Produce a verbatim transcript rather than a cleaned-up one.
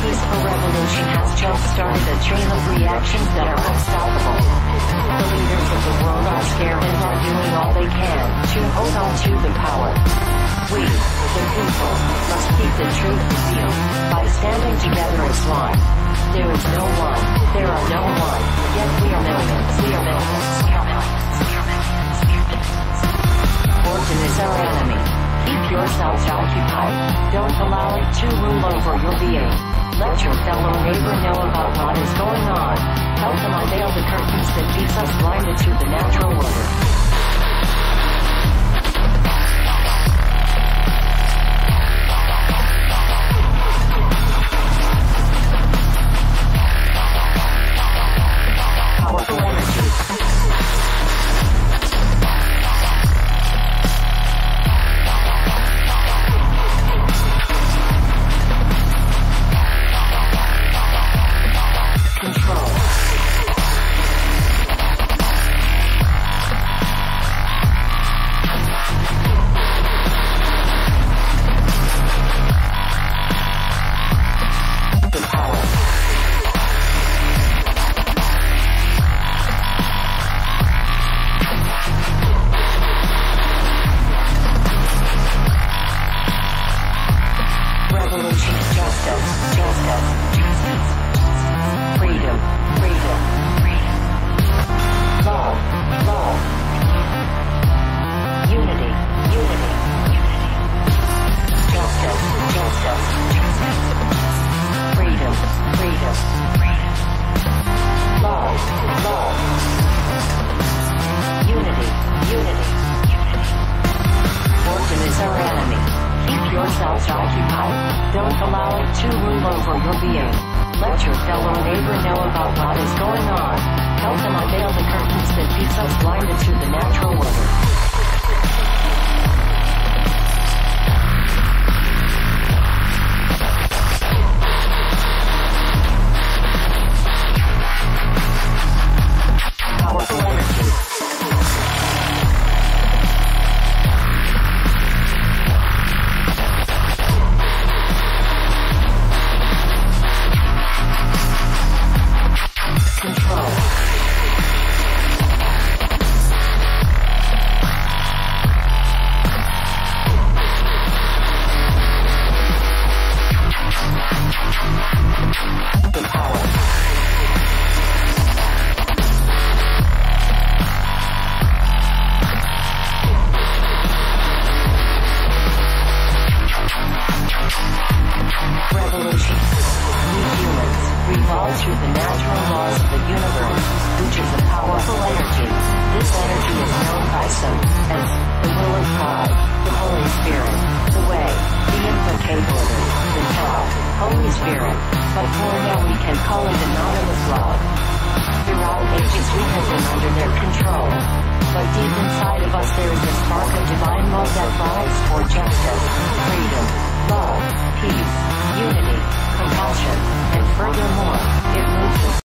peaceful revolution has jump-started a chain of reactions that are unstoppable. The leaders of the world are scared and are doing all they can to hold on to the power. We, the people, must keep the truth with you by standing together as one. There is no one, there are no one, yet we are millions, we are millions, we are millions, we are millions, we are millions. Fortune is our enemy. Keep yourselves occupied. Don't allow it to rule over your being. Let your fellow neighbor know about what is going on. Help them unveil the curtains that keeps us blinded to the natural order. Occupied. Don't allow it to rule over your being. Let your fellow neighbor know about what is going on. Help them unveil the curtains that keeps us blinded to the natural order. To the natural laws of the universe, which is a powerful energy. This energy is known by some as the will of God, the Holy Spirit, the way, the implicator, the Tao, Holy Spirit, but for now we can call it anonymous love. Throughout ages we have been under their control, but deep inside of us there is a spark of divine love that lies for justice, freedom, love, peace, unity, compassion, and furthermore, it moves us